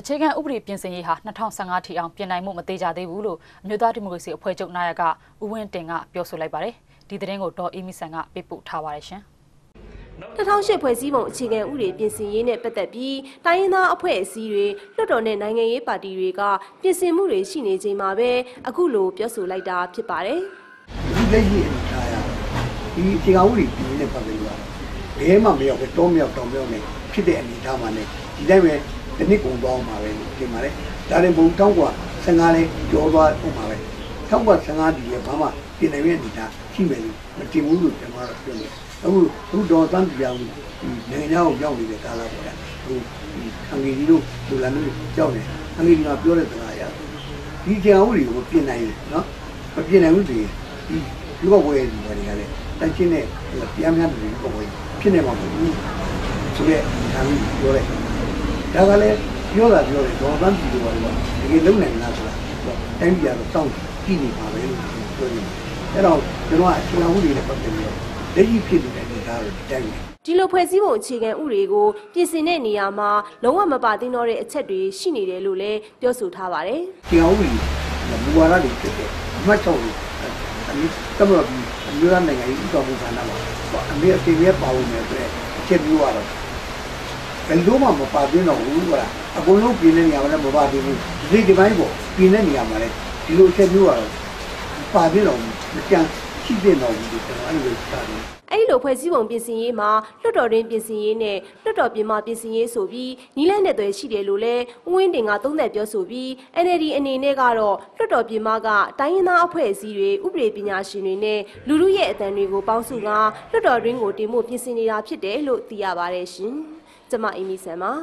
အခြေခံဥပဒေပြင်ဆင်ရေးဟာ2015ထိအောင်ပြင်နိုင်မှုမသေးကြသေးဘူးလို့အမျိုးသားဒီမိုကရေစီအဖွဲ့ချုပ်နာယကဦးဝင်းတင်ကပြောဆိုလိုက်ပါတယ်။ဒီသတင်းကိုဒေါ်အေးမီဆန်ကပေးပို့ထားပါတယ်ရှင်။ 2008ဖွဲ့စည်းပုံအခြေခံဥပဒေပြင်ဆင်ရေးနဲ့ပတ်သက်ပြီးတိုင်းရင်းသားအဖွဲ့အစည်းတွေလွှတ်တော်နဲ့နိုင်ငံရေးပါတီတွေကပြင်ဆင်မှုတွေရှိနေချိန်မှာပဲအခုလိုပြောဆိုလိုက်တာဖြစ်ပါတယ်။ဒီလက်ရှိအနေထားရဒီအခြေခံဥပဒေပြင်ရေးနဲ့ပတ်သက်လို့ဘယ်မှမရောက်ပဲတောမြောက်တောင်မြောက်နဲ့ဖြစ်တဲ့အနေထားမှာနဲ့ဒီတိုင်းပဲဒီနှစ်ကုန်သွားမှာပဲလို့ပြင်ပါတယ်။ဒါရင်ဘုံ15လေးကျော်သွားဥမှာပဲ15ဒီရဲ့ဘာမှပြင်နိုင်ရဲ့အနေထားရှိမယ်လို့မတင်ဘူးလို့ကျွန်တော်တို့ပြောနေ။အခုတော့တန်းပြအောင်နိုင်ငံသားကိုကြောက်နေတဲ့ကာလပေါ့ဗျာ။အငယ်ကြီးတို့လူလာမျိုးကြောက်နေအငယ်ကြီးကပြောတဲ့စကားရဒီအခြေခံဥပဒေကိုပြင်နိုင်နော်မပြင်နိုင်ဘူးဆိုရင်ဒီလူ့ဘဝရဲ့ဒီတွေကလည်းတန်းချင်းနဲ့တရားများတွေပေါ့ဖြစ်နေမှာမဟုတ်ဘူးဆိုတဲ့ဒါမျိုးပြောလိုက်ဒါကလည်းပြောတယ်ဒေါ်သန်းပြည်တို့ကတကယ်လုံနိုင်လားဆိုတာတိုင်းပြည်ကတော့တောင်းကြည့်နေပါပဲလို့ပြောနေတယ်အဲ့တော့ကျွန်တော်ကအခြေခံဥပဒေနဲ့ပတ်သက်ပြီးလက်ရှိဖြစ်နေတဲ့အနေအထားကိုတိုင်းဒီလိုဖွဲ့စည်းပုံအခြေခံဥပဒေကိုပြင်ဆင်တဲ့နေရာမှာလုံးဝမပါသင့်တော့တဲ့အချက်တွေရှိနေတယ်လို့လည်းပြောဆိုထားပါတယ်။အခြေခံဥပဒေမူဝါဒတွေဖြစ်တဲ့အမှတ်6ကိုအမျိုးသားနိုင်ငံရေးဥပဒေမှုဌာနမှာအမေအဖေရဲ့ပါဝင်နေတဲ့အချက်မျိုးကတော့ဘယ်လိုမှမပါသင့်တော့ဘူးကွာအကုန်လုံးပြင်တဲ့နေရာမှာလည်းမပါသင့်ဘူးဒီပိုင်းပေါ့ပြင်တဲ့နေရာမှာလည်းဒီလိုအချက်မျိုးကတော့ပါသင့်တော့မကြမ်းရှိတဲ့တော့ဒီကျွန်တော်အဲ့လိုစတယ်အဲ့လိုဖွဲ့စည်းပုံပြင်ဆင်ရေးမှာလွှတ်တော်တွင်းပြင်ဆင်ရေးနဲ့လွှတ်တော်ပြင်ပပြင်ဆင်ရေးဆိုပြီးနီးလန်းတဲ့တွေရှိတယ်လို့လည်းဦးဝင်းတင်ကသုံးသပ်ပြောဆိုပြီး NLD အနေနဲ့ကတော့လွှတ်တော်ပြင်ပကတိုင်းရင်းသားအဖွဲ့အစည်းတွေဥပဒေပညာရှင်တွေနဲ့လူထုရဲ့အသံတွေကိုပေါင်းစုကလွှတ်တော်တွင်းကိုတင်ဖို့ပြင်ဆင်နေတာဖြစ်တယ်လို့သိရပါတယ်ရှင်။ကျွန်မအေးမီဆန်ပါ